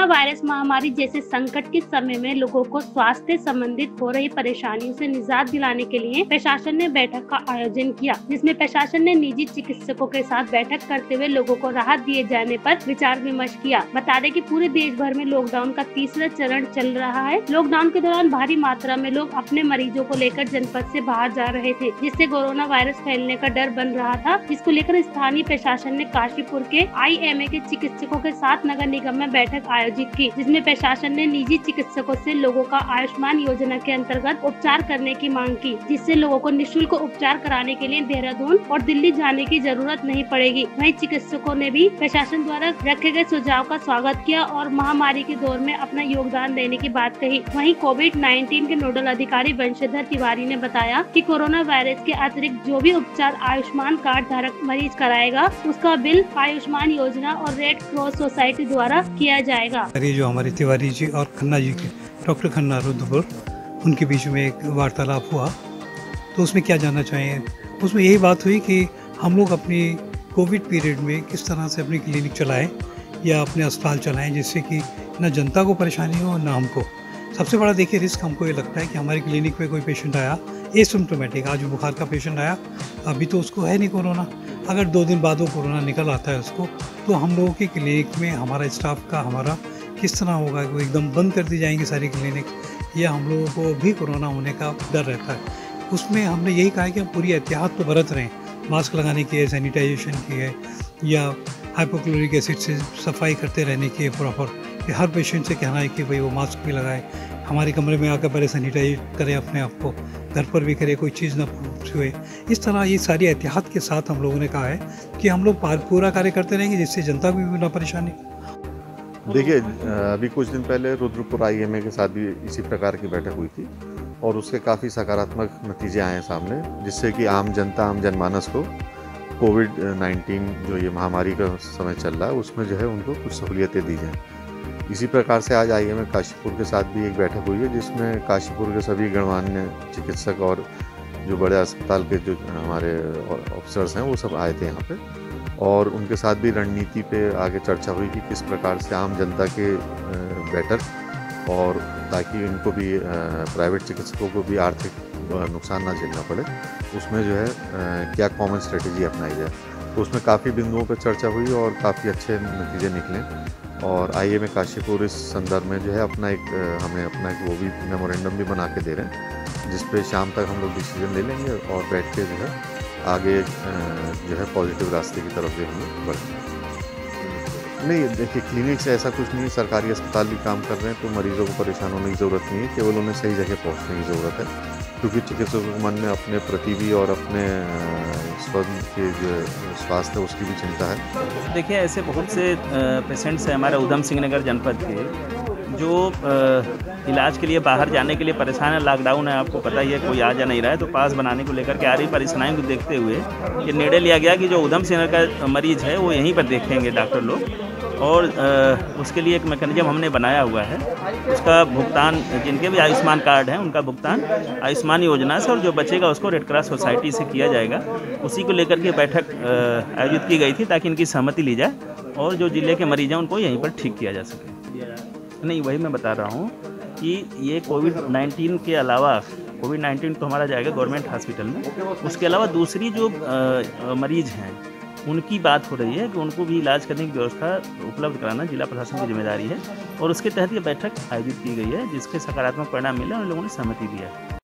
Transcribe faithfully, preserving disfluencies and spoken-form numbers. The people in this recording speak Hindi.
वायरस महामारी जैसे संकट के समय में लोगों को स्वास्थ्य संबंधित हो रही परेशानियों से निजात दिलाने के लिए प्रशासन ने बैठक का आयोजन किया, जिसमें प्रशासन ने निजी चिकित्सकों के साथ बैठक करते हुए लोगों को राहत दिए जाने पर विचार विमर्श किया। बता दें कि पूरे देश भर में लॉकडाउन का तीसरा चरण चल रहा है। लॉकडाउन के दौरान भारी मात्रा में लोग अपने मरीजों को लेकर जनपद से बाहर जा रहे थे, जिससे कोरोना वायरस फैलने का डर बन रहा था, जिसको लेकर स्थानीय प्रशासन ने काशीपुर के आई एम ए के चिकित्सकों के साथ नगर निगम में बैठक आयोजित की, जिसमें प्रशासन ने निजी चिकित्सकों से लोगों का आयुष्मान योजना के अंतर्गत उपचार करने की मांग की, जिससे लोगों को निःशुल्क उपचार कराने के लिए देहरादून और दिल्ली जाने की जरूरत नहीं पड़ेगी। वहीं चिकित्सकों ने भी प्रशासन द्वारा रखे गए सुझाव का स्वागत किया और महामारी के दौर में अपना योगदान देने की बात कही। वहीं कोविड नाइन्टीन के नोडल अधिकारी वंशीधर तिवारी ने बताया कि कोरोना वायरस के अतिरिक्त जो भी उपचार आयुष्मान कार्ड धारक मरीज कराएगा, उसका बिल आयुष्मान योजना और रेड क्रॉस सोसाइटी द्वारा किया जाएगा। ये जो हमारे तिवारी जी और खन्ना जी के डॉक्टर खन्ना रुद्रपुर, उनके बीच में एक वार्तालाप हुआ, तो उसमें क्या जानना चाहिए, उसमें यही बात हुई कि हम लोग अपनी कोविड पीरियड में किस तरह से अपनी क्लिनिक चलाएं या अपने अस्पताल चलाएं, जिससे कि न जनता को परेशानी हो न हमको। सबसे बड़ा देखिए रिस्क हमको ये लगता है कि हमारी क्लिनिक में कोई पेशेंट आया एसिम्प्टोमेटिक, आज बुखार का पेशेंट आया, अभी तो उसको है नहीं कोरोना, अगर दो दिन बाद वो कोरोना निकल आता है उसको, तो हम लोगों की क्लिनिक में हमारा स्टाफ का हमारा किस तरह होगा, वो एकदम बंद कर दी जाएंगी सारी क्लिनिक, या हम लोगों को भी कोरोना होने का डर रहता है। उसमें हमने यही कहा है कि हम पूरी एहतियात तो बरत रहे हैं, मास्क लगाने की है, सैनिटाइजेशन की है, या हाइपोक्लोरिक एसिड से सफाई करते रहने की है प्रॉपर, कि हर पेशेंट से कहना है कि भाई वो मास्क भी लगाए, हमारे कमरे में आकर पहले सैनिटाइज करें अपने आप को, घर पर भी करें, कोई चीज़ ना छुए। इस तरह ये सारी एहतियात के साथ हम लोगों ने कहा है कि हम लोग पूरा कार्य करते रहेंगे, जिससे जनता को भी ना परेशानी। देखिए, अभी कुछ दिन पहले रुद्रपुर आई एम ए के साथ भी इसी प्रकार की बैठक हुई थी और उसके काफ़ी सकारात्मक नतीजे आए हैं सामने, जिससे कि आम जनता, आम जनमानस को कोविड नाइन्टीन जो ये महामारी का समय चल रहा है उसमें जो है उनको कुछ सहूलियतें दी जाएँ। इसी प्रकार से आज आई एम ए काशीपुर के साथ भी एक बैठक हुई है, जिसमें काशीपुर के सभी गणमान्य चिकित्सक और जो बड़े अस्पताल के जो हमारे ऑफिसर्स हैं वो सब आए थे यहाँ पे, और उनके साथ भी रणनीति पे आगे चर्चा हुई कि किस प्रकार से आम जनता के बेटर, और ताकि इनको भी प्राइवेट चिकित्सकों को भी आर्थिक नुकसान ना झेलना पड़े, उसमें जो है क्या कॉमन स्ट्रेटेजी अपनाई जाए। तो उसमें काफ़ी बिंदुओं पर चर्चा हुई और काफ़ी अच्छे नतीजे निकले, और आई एम ए काशीपुर इस संदर्भ में जो है अपना एक हमें अपना एक वो भी मेमोरेंडम भी बना के दे रहे हैं, जिस पे शाम तक हम लोग डिसीजन ले लेंगे और बैठ के जो है आगे जो है पॉजिटिव रास्ते की तरफ जो हम बढ़ेंगे। नहीं, देखिए क्लिनिक से ऐसा कुछ नहीं, सरकारी अस्पताल भी काम कर रहे हैं, तो मरीजों को परेशान होने की ज़रूरत नहीं है, केवल उन्हें सही जगह पहुंचने की ज़रूरत है, क्योंकि चिकित्सकों के मन में अपने प्रति भी और अपने स्वयं के जो स्वास्थ्य है उसकी भी चिंता है। देखिए, ऐसे बहुत से पेशेंट्स हैं हमारे उधम सिंह नगर जनपद के, जो इलाज के लिए बाहर जाने के लिए परेशान है। लॉकडाउन है, आपको पता ही है, कोई आ जा नहीं रहा है, तो पास बनाने को लेकर के आ रही परेशानियों को देखते हुए ये निर्णय लिया गया कि जो उधम सिंह नगर का मरीज़ है वो यहीं पर देखेंगे डॉक्टर लोग, और उसके लिए एक मैकेनिज्म हमने बनाया हुआ है। उसका भुगतान जिनके भी आयुष्मान कार्ड हैं उनका भुगतान आयुष्मान योजना से, और जो बचेगा उसको रेड क्रॉस सोसाइटी से किया जाएगा। उसी को लेकर के बैठक आयोजित की गई थी, ताकि इनकी सहमति ली जाए और जो जिले के मरीज हैं उनको यहीं पर ठीक किया जा सके। नहीं, वही मैं बता रहा हूँ कि ये कोविड नाइन्टीन के अलावा, कोविड नाइन्टीन तो हमारा जाएगा गवर्नमेंट हॉस्पिटल में, उसके अलावा दूसरी जो मरीज़ हैं उनकी बात हो रही है कि उनको भी इलाज करने की व्यवस्था उपलब्ध कराना जिला प्रशासन की जिम्मेदारी है, और उसके तहत ये बैठक आयोजित की गई है, जिसके सकारात्मक परिणाम मिले और उन लोगों ने सहमति दी है।